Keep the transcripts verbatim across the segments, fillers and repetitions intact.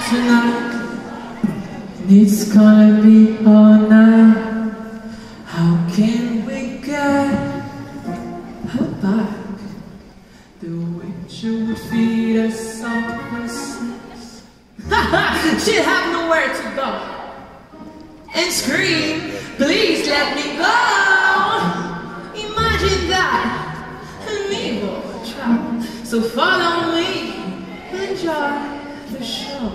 tonight. It's gonna be all night. How can we get her back? The witcher would feed us all her snacks. She'd have nowhere to go and scream, please let me go. Imagine that, an evil child. So follow me, enjoy the show.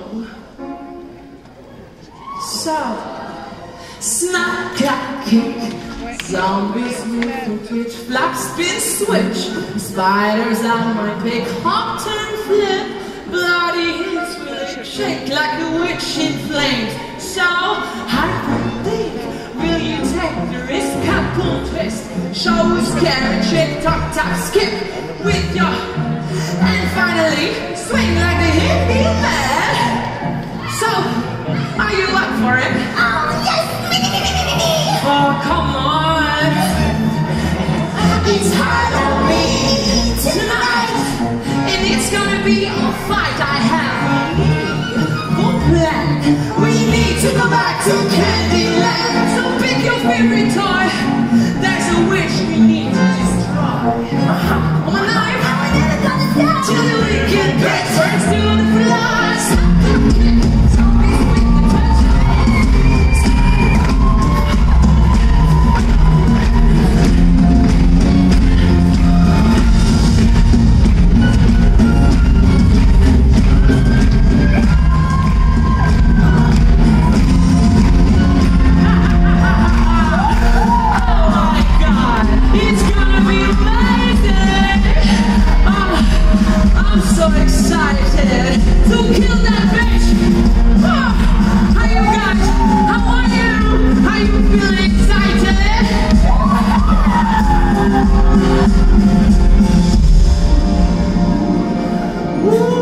So, snap, clap, kick, zombies move to twitch, flap, spin, switch, spiders on my pick, hop, turn, flip, bloody hits will shake like a witch in flames. So, hyper-think, will you take the risk? Cocoon twist, show scare, trick, talk, tap, skip with your, and finally, swing like a hippie man. So, are you up for it? Oh, yes! Oh, come on! It's Halloween tonight, And it's gonna be a fight I have one plan. We need to go back to Candyland. So pick your favorite toy. There's a witch we need to destroy. Uh-huh. On a knife, till the wicked bitch turns to the flies. Zombies with the touch. So excited to kill that bitch! Oh, how you guys? How are you? Are you feeling excited? Woo!